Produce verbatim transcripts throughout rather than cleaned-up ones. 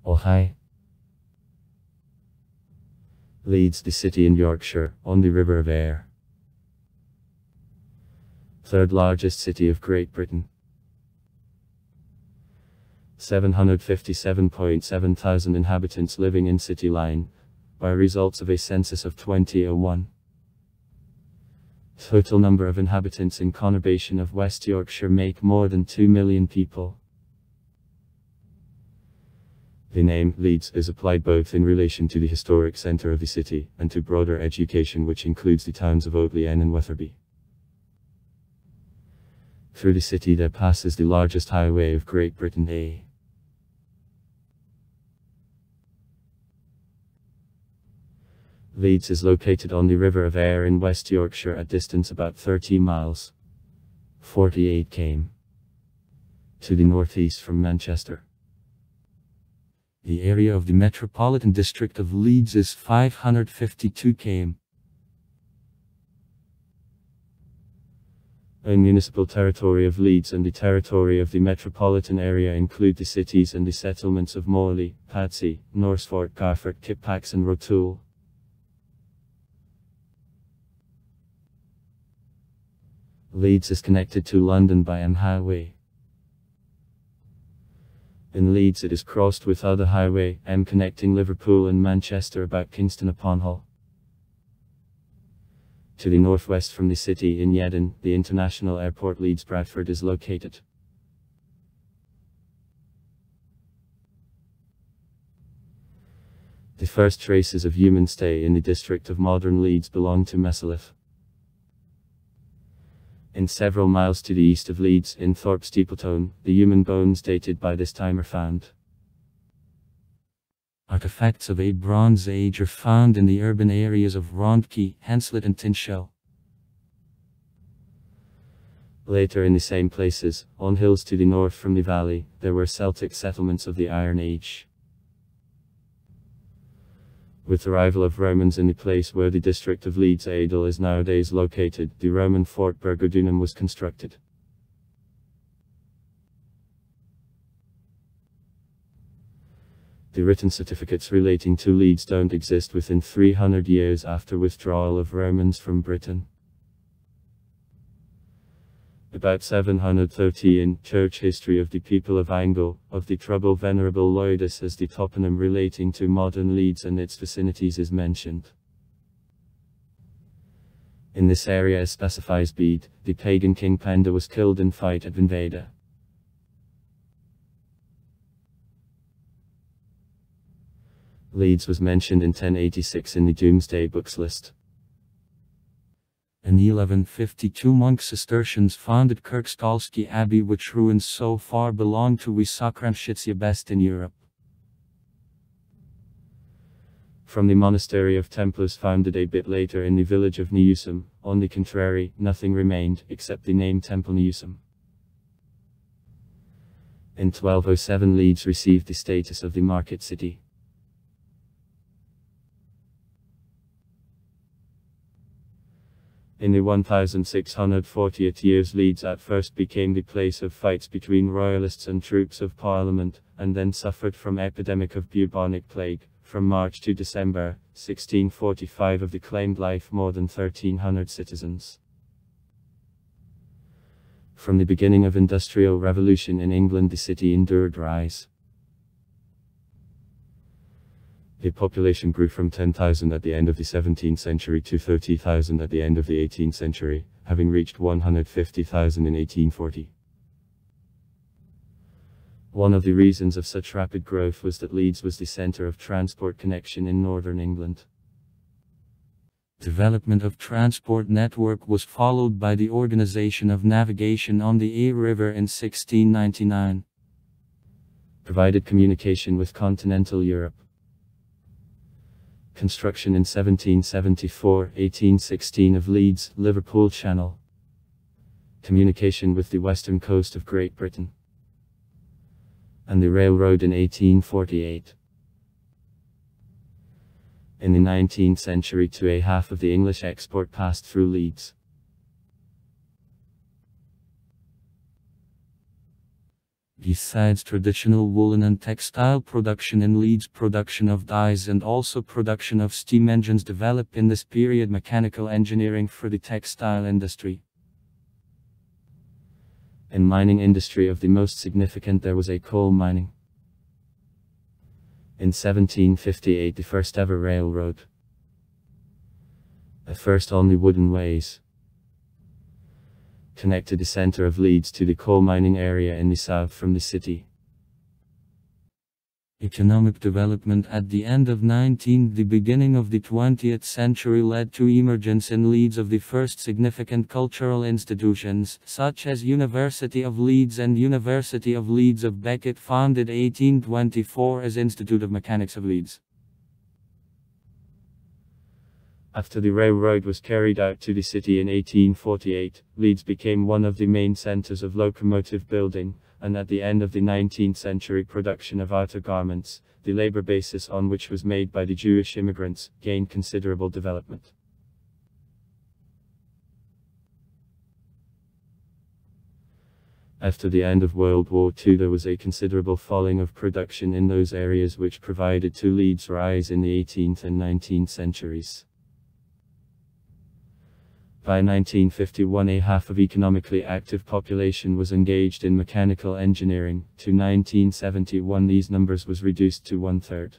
Oh hi. Leeds, the city in Yorkshire, on the River of Aire. Third largest city of Great Britain. seven hundred fifty-seven point seven thousand inhabitants living in city line, by results of a census of twenty oh one. Total number of inhabitants in conurbation of West Yorkshire make more than two million people. The name, Leeds, is applied both in relation to the historic centre of the city, and to broader education which includes the towns of Otley and Wetherby. Through the city there passes the largest highway of Great Britain, A. Leeds is located on the River of Aire in West Yorkshire at distance about thirty miles, forty-eight kilometres, to the northeast from Manchester. The area of the Metropolitan District of Leeds is five hundred fifty-two kilometers. The municipal territory of Leeds and the territory of the metropolitan area include the cities and the settlements of Morley, Padsey, Norsfort, Garfort, Kippax and Rotoul. Leeds is connected to London by M Highway. In Leeds it is crossed with other highway, M connecting Liverpool and Manchester about Kingston upon Hull. To the northwest from the city in Yedden, the international airport Leeds Bradford is located. The first traces of human stay in the district of modern Leeds belong to Mesolith. In several miles to the east of Leeds, in Thorpe Steepletone, the human bones dated by this time are found. Artifacts of a Bronze Age are found in the urban areas of Rondkey, Henslet and Tinshell. Later in the same places, on hills to the north from the valley, there were Celtic settlements of the Iron Age. With the arrival of Romans in the place where the district of Leeds Adel is nowadays located, the Roman fort Burgodunum was constructed. The written certificates relating to Leeds don't exist within three hundred years after withdrawal of Romans from Britain. About seven hundred thirty in Church History of the People of Angle, of the trouble Venerable Lloydus as the toponym relating to modern Leeds and its vicinities is mentioned. In this area as specifies Bede, the pagan king Penda was killed in fight at Vinveda. Leeds was mentioned in ten eighty-six in the Domesday Books list. In eleven fifty-two monk Cistercians founded Kirkskalski Abbey, which ruins so far belong to Wysokramschitzia best in Europe. From the monastery of Templars founded a bit later in the village of Neusum, on the contrary, nothing remained except the name Temple Neusum. In twelve oh seven Leeds received the status of the market city. In the one thousand six hundred fortieth years Leeds at first became the place of fights between royalists and troops of Parliament, and then suffered from epidemic of bubonic plague. From March to December, sixteen forty-five of the claimed life more than thirteen hundred citizens. From the beginning of Industrial Revolution in England the city endured rise. The population grew from ten thousand at the end of the seventeenth century to thirty thousand at the end of the eighteenth century, having reached one hundred fifty thousand in eighteen forty. One of the reasons of such rapid growth was that Leeds was the centre of transport connection in northern England. Development of transport network was followed by the organisation of navigation on the Aire River in sixteen ninety-nine. Provided communication with continental Europe. Construction in seventeen seventy-four to eighteen sixteen of Leeds, Liverpool Channel. Communication with the western coast of Great Britain. And the railroad in eighteen forty-eight. In the nineteenth century to a half of the English export passed through Leeds. Besides traditional woolen and textile production in Leeds, production of dyes and also production of steam engines developed in this period. Mechanical engineering for the textile industry. In mining industry of the most significant there was a coal mining. In seventeen fifty-eight the first ever railroad. The first only wooden ways connected the centre of Leeds to the coal mining area in the south from the city. Economic development at the end of nineteenth, the beginning of the twentieth century led to emergence in Leeds of the first significant cultural institutions, such as University of Leeds and University of Leeds of Becket, founded eighteen twenty-four as Institute of Mechanics of Leeds. After the railroad was carried out to the city in eighteen forty-eight, Leeds became one of the main centres of locomotive building, and at the end of the nineteenth century production of outer garments, the labour basis on which was made by the Jewish immigrants, gained considerable development. After the end of World War Two there was a considerable falling of production in those areas which provided to Leeds' rise in the eighteenth and nineteenth centuries. By nineteen fifty-one a half of economically active population was engaged in mechanical engineering. To nineteen seventy-one these numbers was reduced to one third.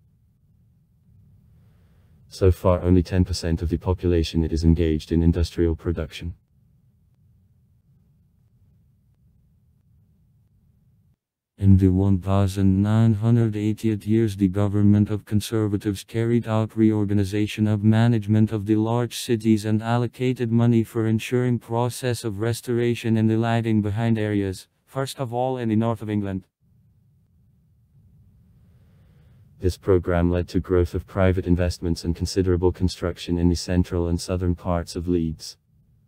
So far only ten percent of the population is engaged in industrial production. In the nineteen eightieth years the government of Conservatives carried out reorganization of management of the large cities and allocated money for ensuring process of restoration in the lagging behind areas, first of all in the north of England. This program led to growth of private investments and considerable construction in the central and southern parts of Leeds.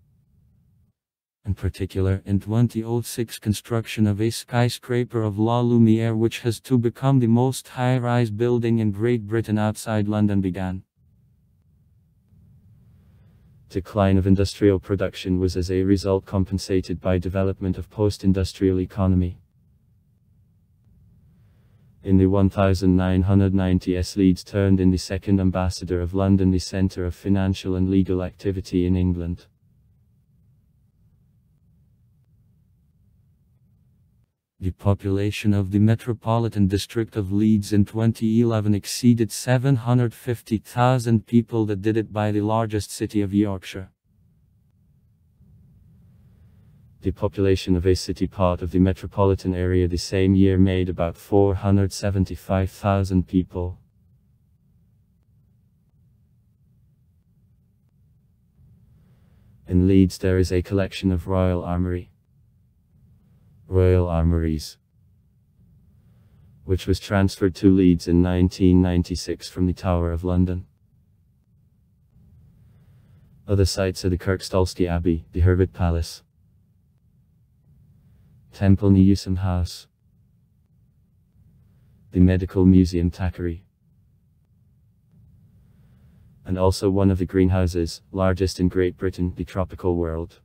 In particular, in twenty oh six construction of a skyscraper of La Lumiere, which has to become the most high-rise building in Great Britain outside London, began. Decline of industrial production was as a result compensated by development of post-industrial economy. In the nineteen nineties Leeds turned in the second ambassador of London, the centre of financial and legal activity in England. The population of the Metropolitan District of Leeds in twenty eleven exceeded seven hundred fifty thousand people, that did it by the largest city of Yorkshire. The population of a city part of the metropolitan area the same year made about four hundred seventy-five thousand people. In Leeds there is a collection of Royal Armoury. Royal Armouries, which was transferred to Leeds in nineteen ninety-six from the Tower of London. Other sites are the Kirkstolsky Abbey, the Herbert Palace, Temple Newsome House, the Medical Museum Thackeray, and also one of the greenhouses, largest in Great Britain, the Tropical World.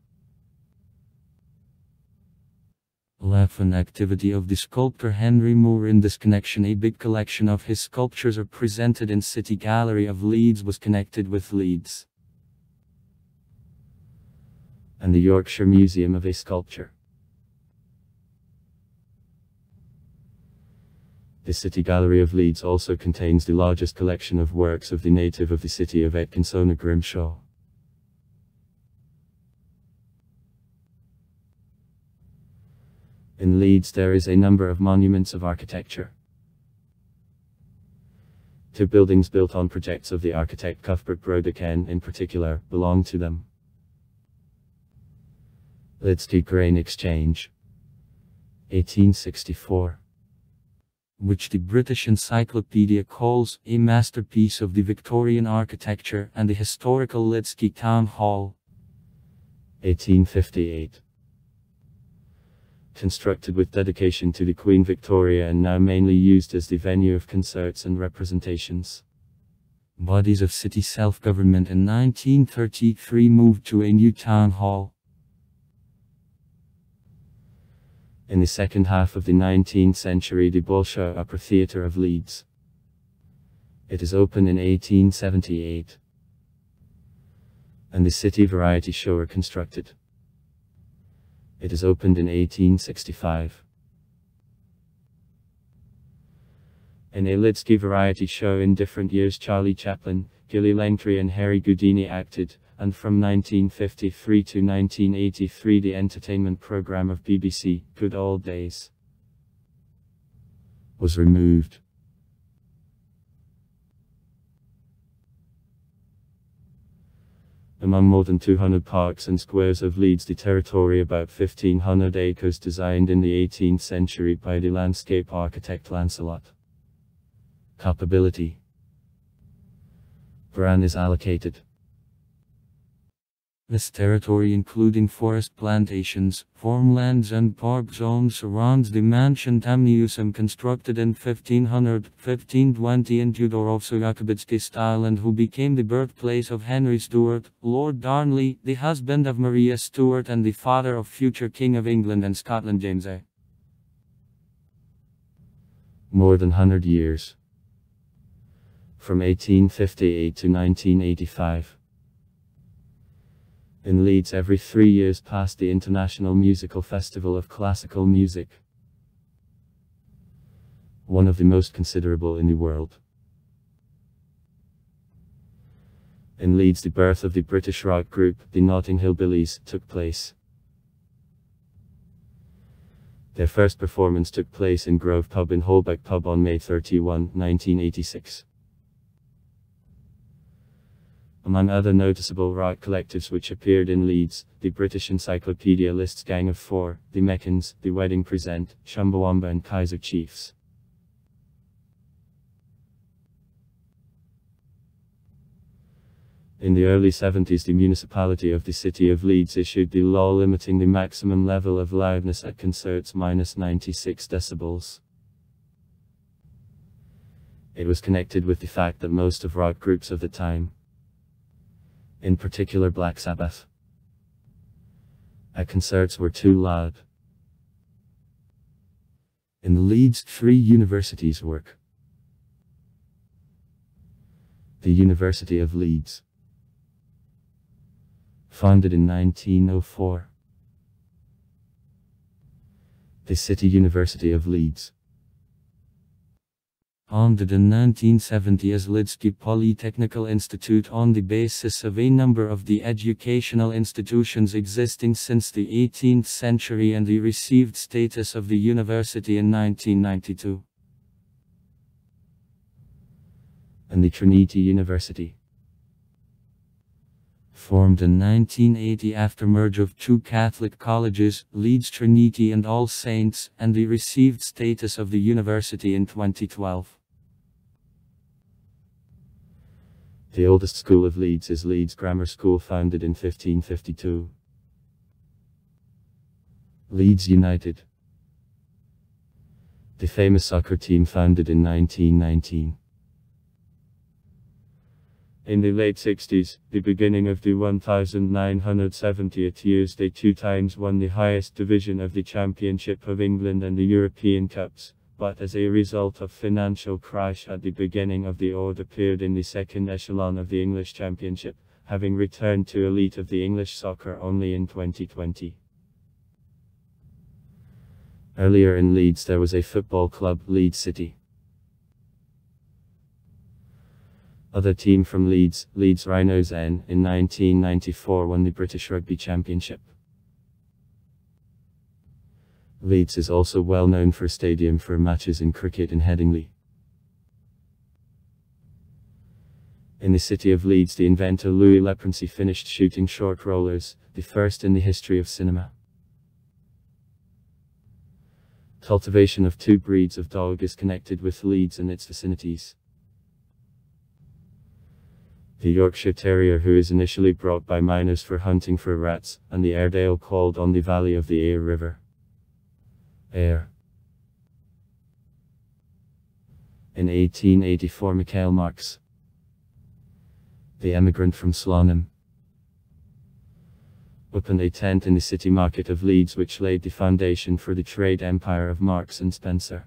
Life and activity of the sculptor Henry Moore. In this connection, a big collection of his sculptures are presented in City Gallery of Leeds, was connected with Leeds and the Yorkshire Museum of a Sculpture. The City Gallery of Leeds also contains the largest collection of works of the native of the city of Atkinson Grimshaw. In Leeds there is a number of monuments of architecture. Two buildings built on projects of the architect Cuthbert Brodeken in particular belong to them. Leeds Grain Exchange, eighteen sixty-four. Which the British Encyclopedia calls a masterpiece of the Victorian architecture, and the historical Leedsky Town Hall, eighteen fifty-eight. Constructed with dedication to the Queen Victoria and now mainly used as the venue of concerts and representations. Bodies of city self-government in nineteen thirty-three moved to a new town hall. In the second half of the nineteenth century, the Bolshoi Opera Theatre of Leeds. It is opened in eighteen seventy-eight. And the City Variety Show are constructed. It is opened in eighteen sixty-five. In a Leeds variety show in different years, Charlie Chaplin, Gilly Langtry and Harry Houdini acted, and from nineteen fifty-three to nineteen eighty-three the entertainment program of B B C, Good Old Days, was removed. Among more than two hundred parks and squares of Leeds, the territory about fifteen hundred acres designed in the eighteenth century by the landscape architect Lancelot. Capability. Bran is allocated. This territory, including forest plantations, farmlands and park zones, surrounds the mansion Museum constructed in fifteen hundred to fifteen twenty in Tudorowsko-Jakubitsky style and who became the birthplace of Henry Stuart, Lord Darnley, the husband of Maria Stuart and the father of future King of England and Scotland James the First. More than one hundred years. From eighteen fifty-eight to nineteen eighty-five. In Leeds, every three years passed the International Musical Festival of Classical Music, one of the most considerable in the world. In Leeds, the birth of the British rock group, the Notting Hill Billies, took place. Their first performance took place in Grove Pub in Holbeck Pub on May thirty-first, nineteen eighty-six. Among other noticeable rock collectives which appeared in Leeds, the British Encyclopedia lists Gang of Four, the Meccans, the Wedding Present, Chumbawamba and Kaiser Chiefs. In the early seventies, the municipality of the city of Leeds issued the law limiting the maximum level of loudness at concerts minus ninety-six decibels. It was connected with the fact that most of rock groups of the time, in particular Black Sabbath, at concerts were too loud. In Leeds, three universities work. The University of Leeds, founded in nineteen oh four. The City University of Leeds, founded in nineteen seventy as Leeds Polytechnical Institute on the basis of a number of the educational institutions existing since the eighteenth century, and the received status of the university in nineteen ninety-two. And the Trinity University, formed in nineteen eighty after merge of two Catholic colleges, Leeds Trinity and All Saints, and the received status of the university in twenty twelve. The oldest school of Leeds is Leeds Grammar School, founded in fifteen fifty-two. Leeds United, the famous soccer team, founded in nineteen nineteen. In the late sixties, the beginning of the nineteen seventieth years, they two times won the highest division of the Championship of England and the European Cups, but as a result of financial crash at the beginning of the odd appeared in the second echelon of the English Championship, having returned to elite of the English soccer only in twenty twenty. Earlier in Leeds there was a football club, Leeds City. Other team from Leeds, Leeds Rhinos N, in nineteen ninety-four won the British Rugby Championship. Leeds is also well known for a stadium for matches in cricket in Headingley. In the city of Leeds, the inventor Louis Leprincy finished shooting short rollers, the first in the history of cinema. Cultivation of two breeds of dog is connected with Leeds and its vicinities. The Yorkshire Terrier, who is initially brought by miners for hunting for rats, and the Airedale, called on the valley of the Aire River. Aire. In eighteen eighty-four, Michael Marks, the emigrant from Slonim, opened a tent in the city market of Leeds, which laid the foundation for the trade empire of Marks and Spencer.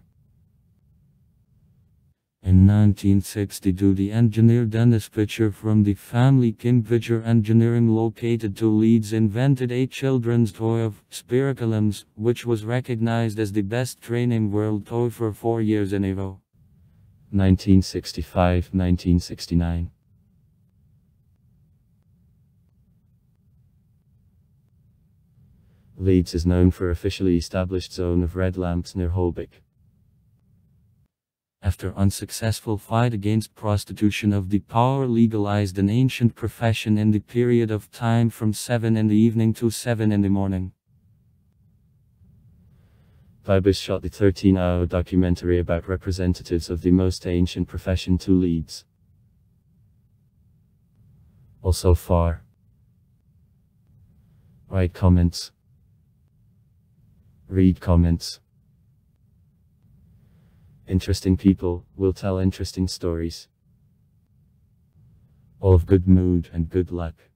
In nineteen sixty-two, the engineer Dennis Pitcher from the family King Pitcher Engineering, located to Leeds, invented a children's toy of Spiriculums, which was recognized as the best training world toy for four years in a row. nineteen sixty-five to nineteen sixty-nine. Leeds is known for officially established zone of red lamps near Holbeck. After unsuccessful fight against prostitution of the power legalized an ancient profession in the period of time from seven in the evening to seven in the morning. Vibus shot the thirteen hour documentary about representatives of the most ancient profession to Leeds. Also far. Write comments. Read comments. Interesting people will tell interesting stories. All of good mood and good luck.